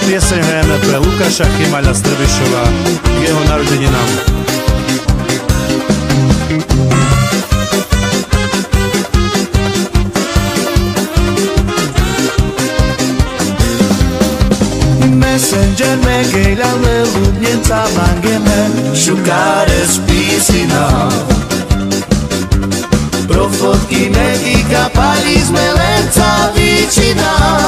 pieseň hrajeme pre Lukáša Chymaľa z Trbišova k jeho narodeninám. Messenger megejlelme lubnica mangeme šukare spisina pro fotky medika pali sme lenca vičina.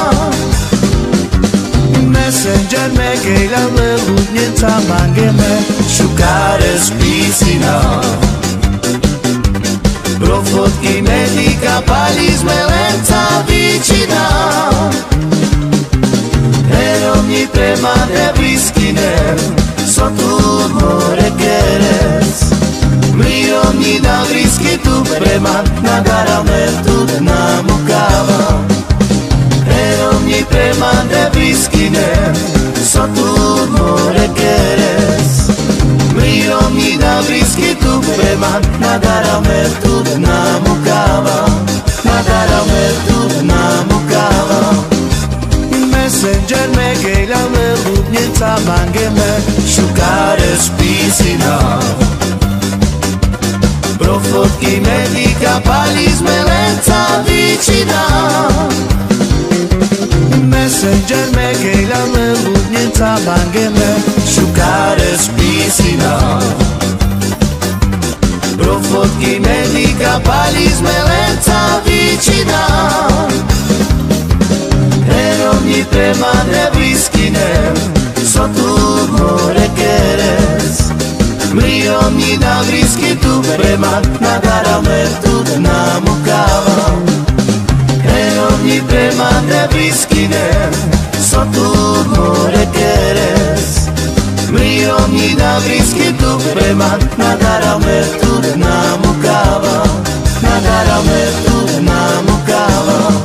Messenger megejlelme lubnica mangeme šukare spisina pro fotky medika pali sme lenca vičina. Erovni prema nebliskinem, so tu more keres. Mlirovni na blisky tu prema, nagarame tu namukava. Erovni prema nebliskinem, so tu more keres. Mlirovni na blisky tu prema, nagarame tu namukava. Nagarame tu namukava. Messenger megejlelme lubnica mangeme šukare spisina pro fotky medika pali sme lenca vičina. Messenger megejlelme lubnica mangeme šukare spisina pro fotky medika pali sme lenca vičina. Erovni prema nebliskinem, so tu more keres. Mlirovni na blisky tu prema, nagarame tu namukava. Erovni prema nebliskinem, so tu more keres. Mlirovni na blisky tu prema, nagarame tu namukava. Nagarame tu namukava.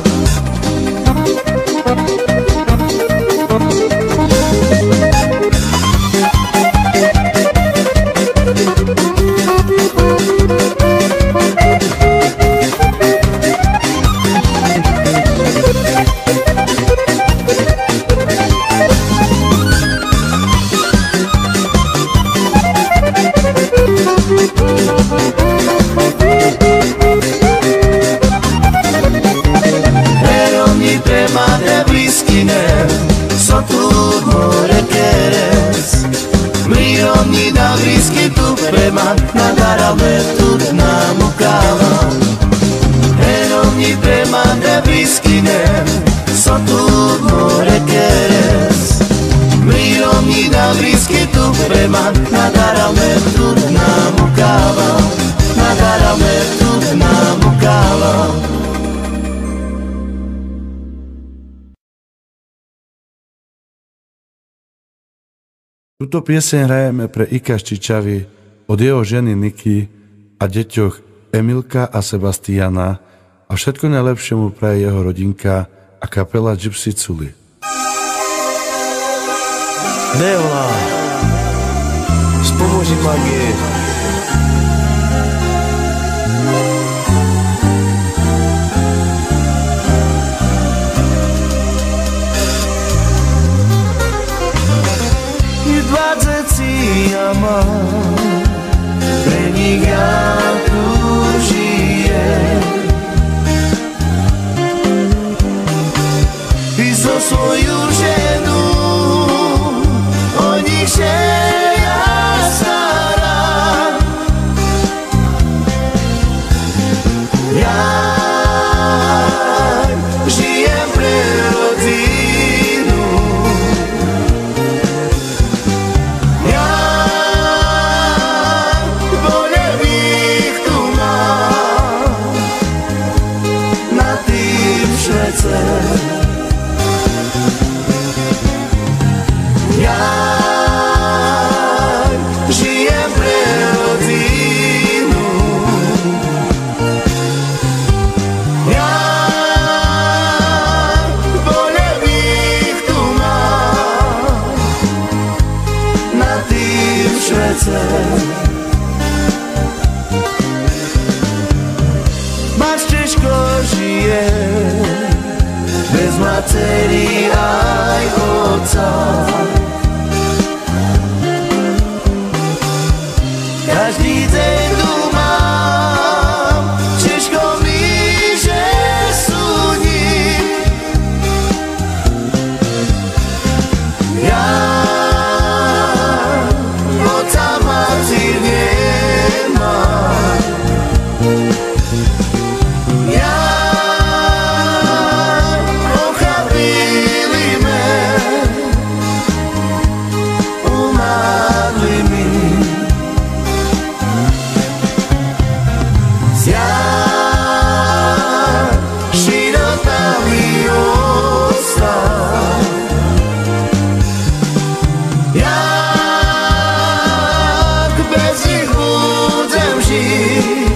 Erovni prema nebliskinem, so tu more keres. Mlirovni na blisky tu prema, nagarame tu namukava. Erovni prema nebliskinem, so tu more keres. Mlirovni na blisky tu prema, nagarame tu namukava. Nagarame tu namukava. Túto pieseň hrajeme pre Ika Štičavy od jeho ženy Niky a deťoch Emilka a Sebastiana a všetko najlepšie mu praje jeho rodinka a kapela Gypsy Culi. Neola, spomôži magie. Ama pre nich ja tu žijem i so svoju ženu o nich się ja staram. Ja žijem pre rodzinu. Ja žijem pre rodzinu. Ja bole bych tu mám na tým švece. Máš ťažko žije bez materi aj otca. širota mi ostal. Jak bez nich budem žiť,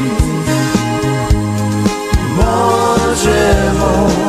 Bože môj.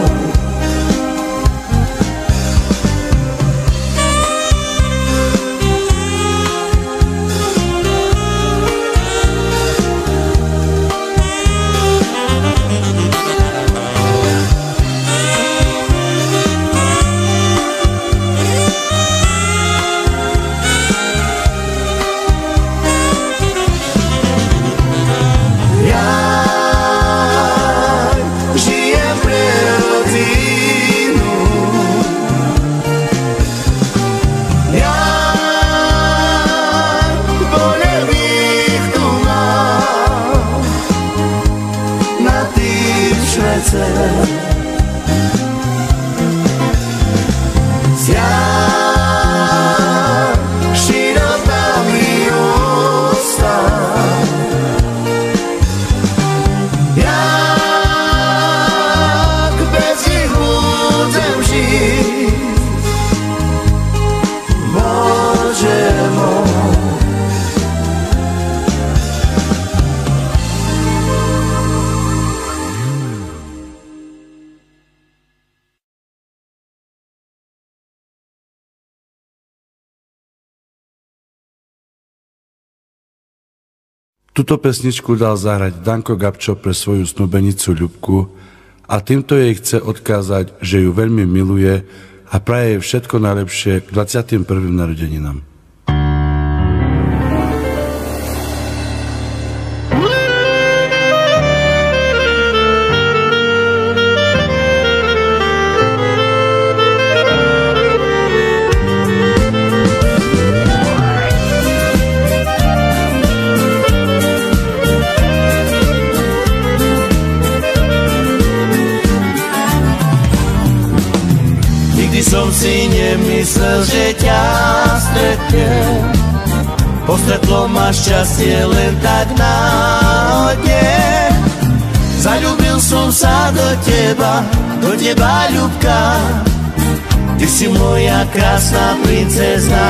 Širota mi ostal. Jak bez nich budem žiť, Bože môj. Tuto pesničku dal zahrať Danko Gabčo pre svoju snúbenicu Ľubku a týmto jej chce odkázať, že ju veľmi miluje a praje jej všetko najlepšie k 21. narodeninám. Som si nemyslel, že ťa stretnem, postretlo ma šťastie len tak náhodne. Zaľúbil som sa do teba, Ľubka, ty si moja krásna princezná.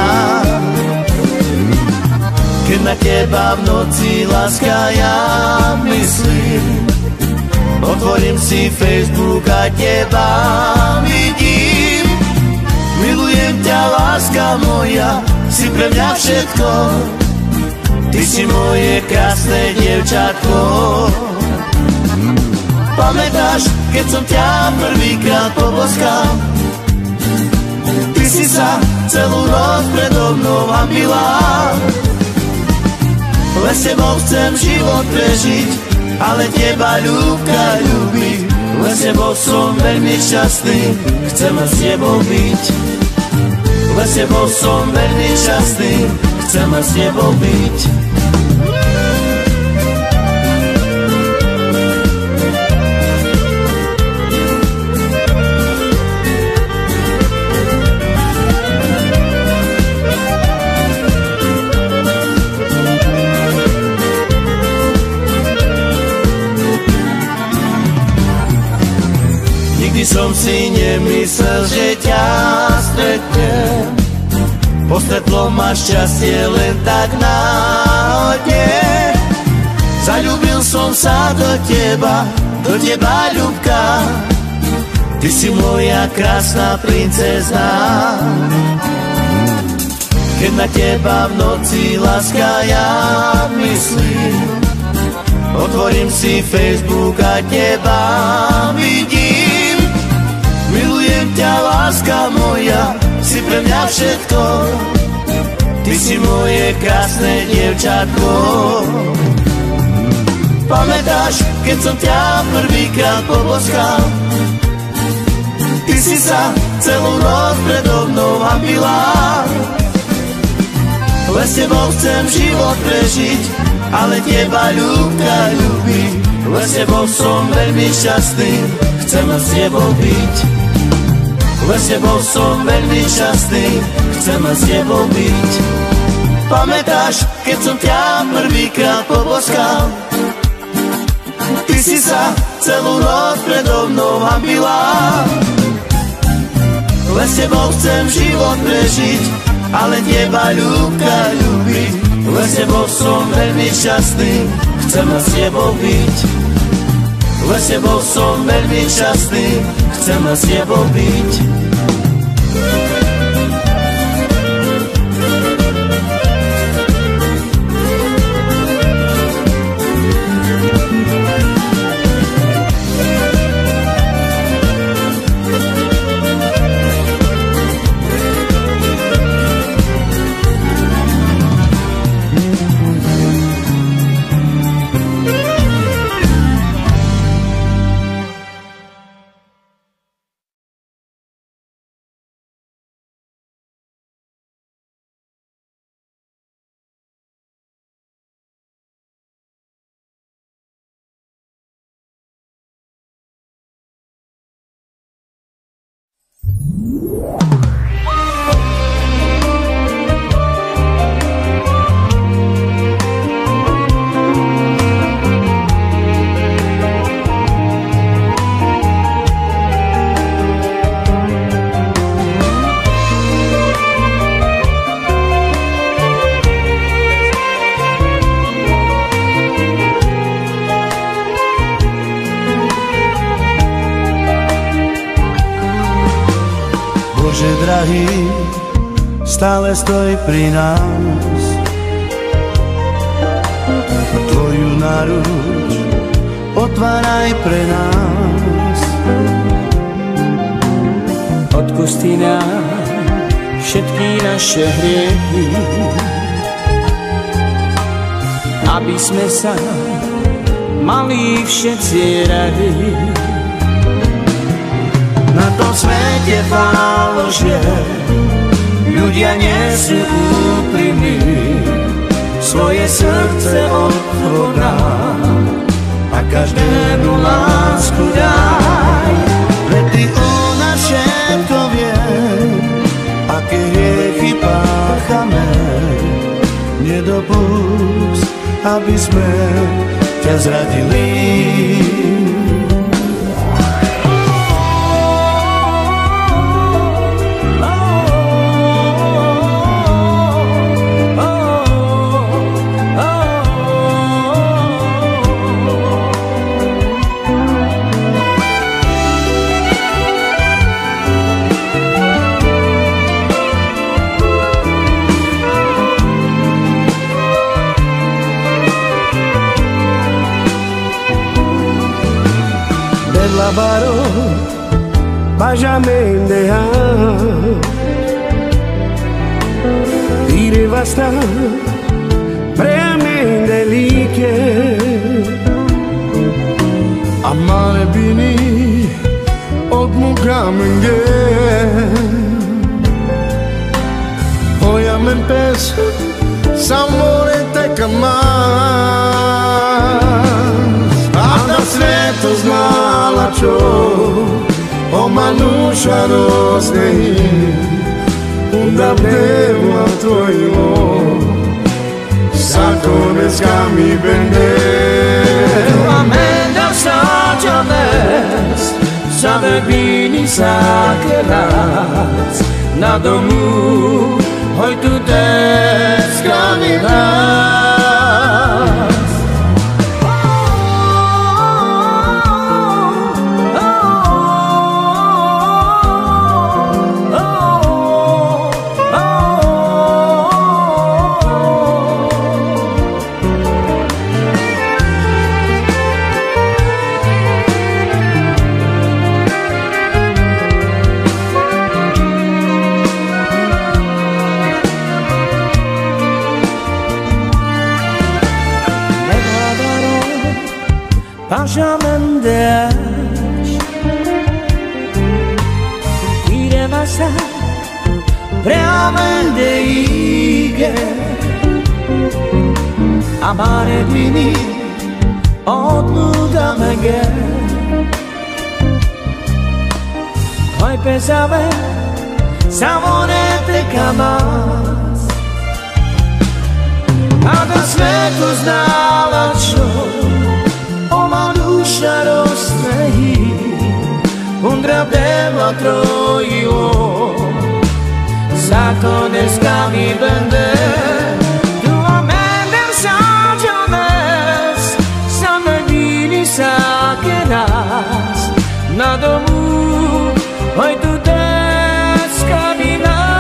Keď na teba v noci, láska, ja myslím, otvorím si Facebook a teba vidím. Milujem ťa, láska moja, si pre mňa všetko, ty si moje krásne dievčatko. Pamätáš, keď som ťa prvýkrát poboskal, ty si sa celú noc predo mnou hanbila. Len s tebou chcem život prežiť, ale teba, Ľubka, ľúbiť. Len s tebou som veľmi šťastný, chcem s tebou byť. Len s tebou som veľmi šťastný, chcem s tebou byť. Nikdy som si nemyslel, že ťa stretnem, postretlo ma šťastie len tak náhodne. Zaľúbil som sa do teba, Ľubka, ty si moja krásna princezná. Keď na teba v noci, láska, ja myslím, otvorím si Facebook a teba vidím. Milujem ťa, láska moja, si pre mňa všetko, ty si moje krásne dievčatko. Pamätáš, keď som ťa prvýkrát poboskal, ty si sa celú noc predo mnou hanbila. Len s tebou chcem život prežiť, ale teba, Ľubka, ľúbiť. Len s tebou som veľmi šťastný, chcem s tebou byť. Len s tebou som veľmi šťastný, chcem s tebou byť. Pamätáš, keď som ťa prvýkrát poboskal, ty Ty si sa celú noc predo mnou hambila. Len s tebou chcem život prežiť, ale teba ľúbka ľúbiť. Len s tebou som veľmi šťastný, chcem s tebou byť. Len s tebou som veľmi šťastný, chcem s tebou byť. Bože drahý, stále stoj pri nás. Tvoju náruč otváraj pre nás. Odpusti nám všetky naše hriechy, aby sme sa mali všetci radi. Na tom svete falošne ľudia nie sú úprimní, svoje srdce otvorná a každému lásku daj. Veď ty ona všetko vie, aké hriechy páchame. Nedopusť, aby sme ťa zradili. Varón, váyame dejar, iré basta, préame delike, amale bini, odmugamenge, voyame pes, samore te kamas, ada sveto znala čo, o manusha rosnehi, undabdemo a tvojimo, sakones kami bende. Amenda sačanes, sabe bini sakelas, na domu, hoj tu des kami nas. Pajamendeas, iré basta, préame ige, amare bini, odmugamenge, hoj pesave, samonete kamas, a da svetu znala čo, šarostnej undravdeva trojiło zakoneskami będę tu omender sađones same bili sake raz na domu oj tu deskami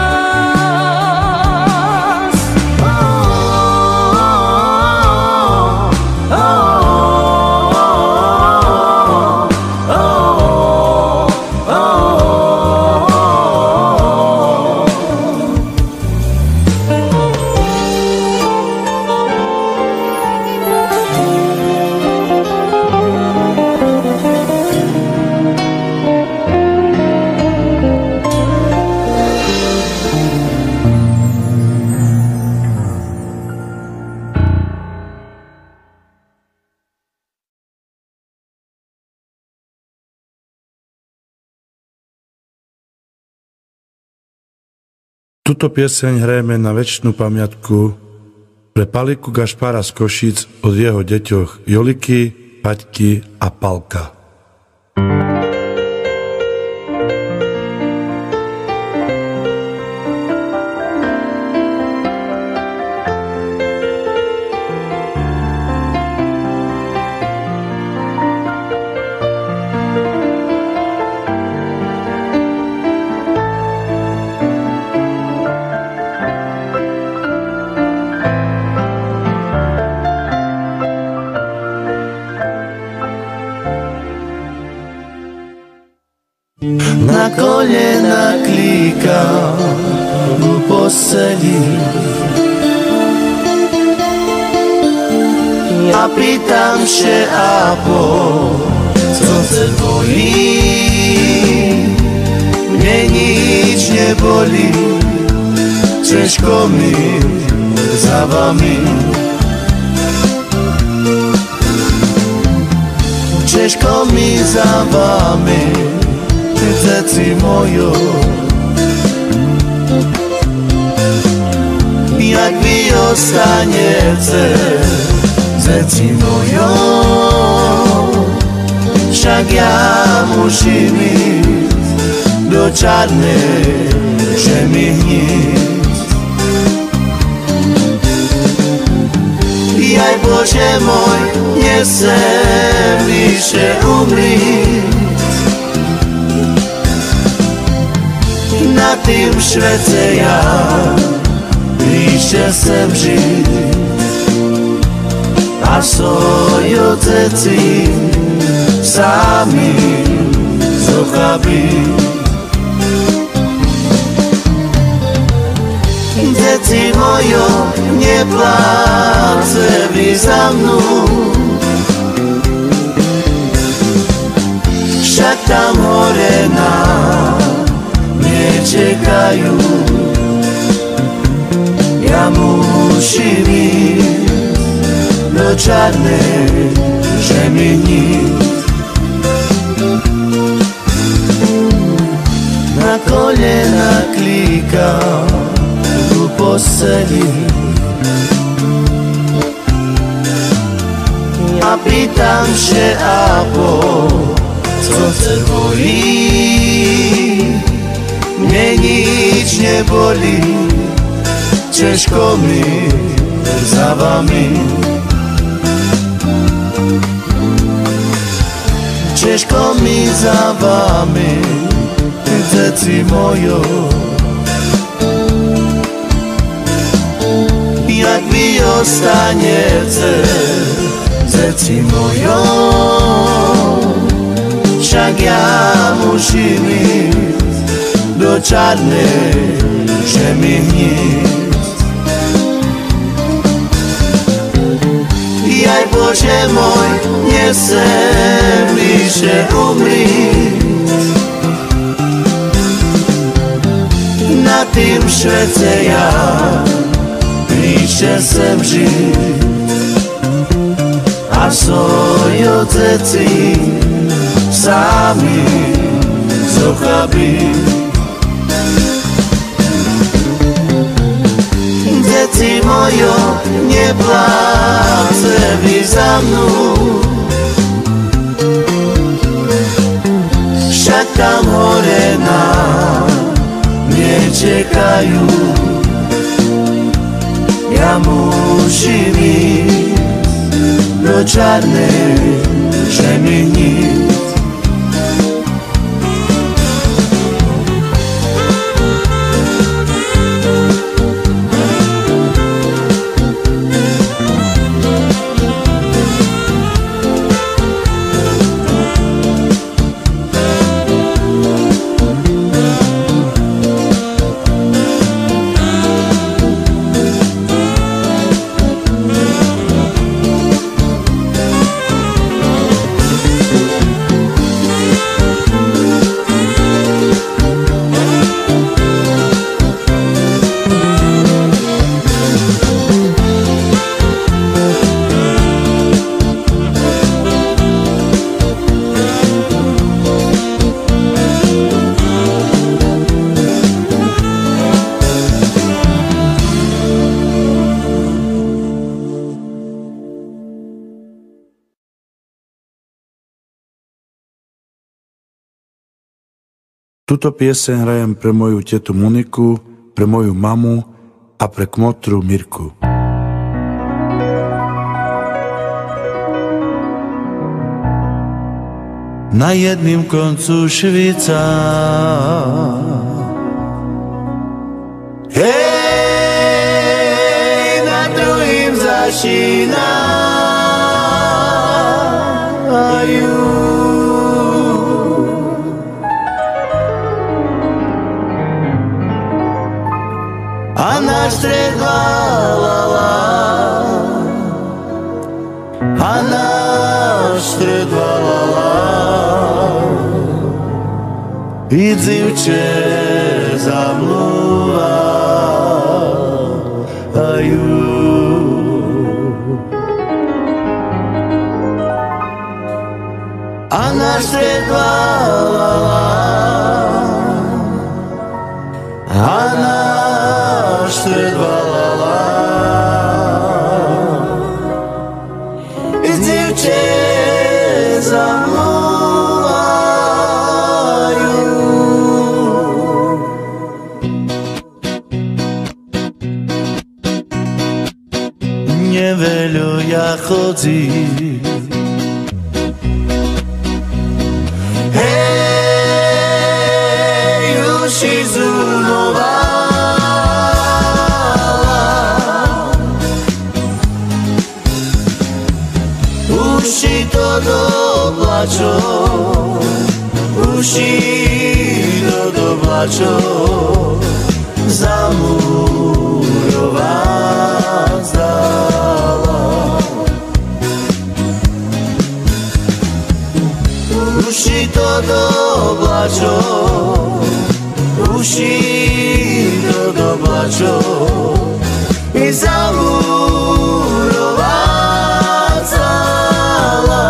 nas Tuto pieseň hrajeme na večnú pamiatku pre Paliku Gašpara z Košíc od jeho deťoch Joliky, Paťky a Palka. Na kolena klikam u posteli a pýtam się, a co te boli? Mnie nic nie boli, ciężko mi za wami. Ciężko mi za wami, dzieci mojo. Jak wy ostaniecie, dzieci mojo, však ja musím ísť do čarnej žemi hnízd. Jaj Bože môj, nesem vyše umrieť. Na tým švece ja bližšie sem žiť. A svoju deti sami zochabí. Deti mojo, nepláce vy za mnou, však tam hore nám nečekajú. Ja musím ísť do čarnej žemi hnízd. Na kolena klikam u posteli a pýtam się, co te boli? Mnie nic nie boli, ciężko mi za wami. Ciężko mi za wami, dzieci mojo. Jak wy ostaniecie, dzieci mojo, však ja musím ísť do čarnej žemi hnízd. Jaj Bože môj, nesem vyše umrieť. Na tým švece ja bližšie sem žiť. A svoju deti sami zochabí. Deti mojo, nepláce vy za mnou, tam hore nám nečekajú. Ja musím ísť do čarnej žeminy. Túto pieseň hrajem pre moju tetu Moniku, pre moju mamu a pre kmotru Mirku. Na jedným koncu Švica, hej, na druhým začínajú. A náš stred la, a náš stred la, i dzivče zamluvajú. A náš stred la, a náš stred la, i dzivče zamluvajú. Neveľu ja chodím, hej, uši zunová. Uši to doblačov, uši to doblačov, zamurovať zdala. Uši to doblačov, uši to doblačov, i zamurovať zdala.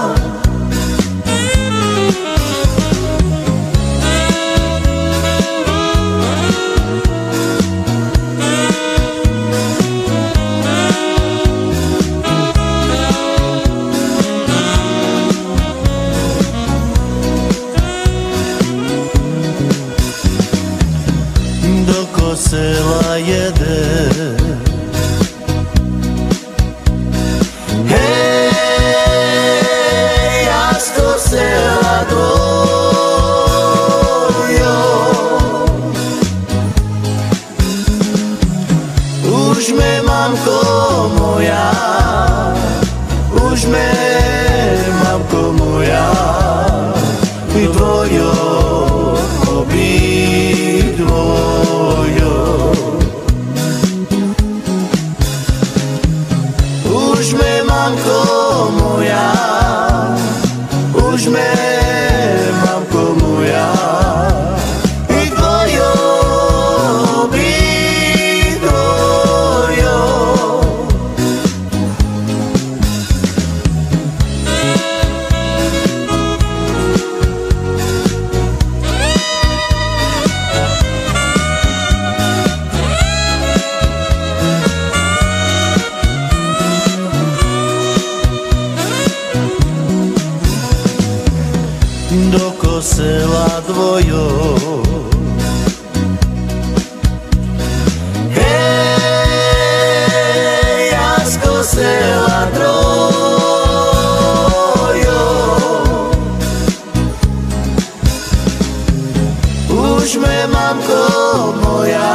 Do kosela jede, hej, ja z kosela dvojo. Už me mamko moja, už me mamko moja, i dvojo obidvojo. Už me mamko moja, už me mamko moja, i dvojo obidvojo. Do sela dvojo. Hej, jasko sela trojo. Už me, mamko moja,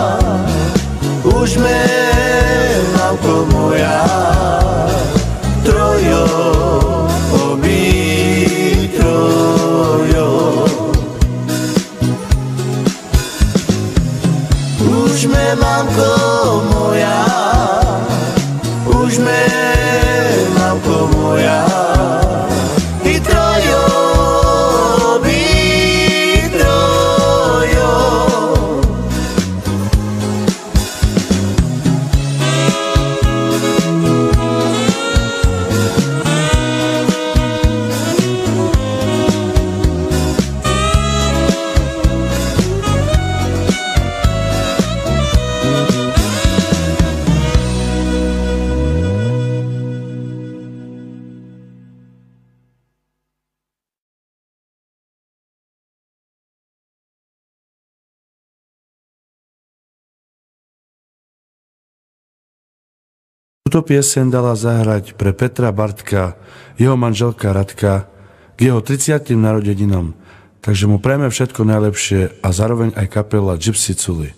už me, mamko moja, trojo, trojo. Už me, mamko moja, už me, mamko moja, i trojo, trojo. Túto pieseň dala zahrať pre Petra Bartka, jeho manželka Radka, k jeho 30. narodeninám, takže mu prajme všetko najlepšie a zároveň aj kapela Gypsy Culi.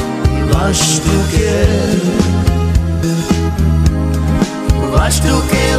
Vaš tu que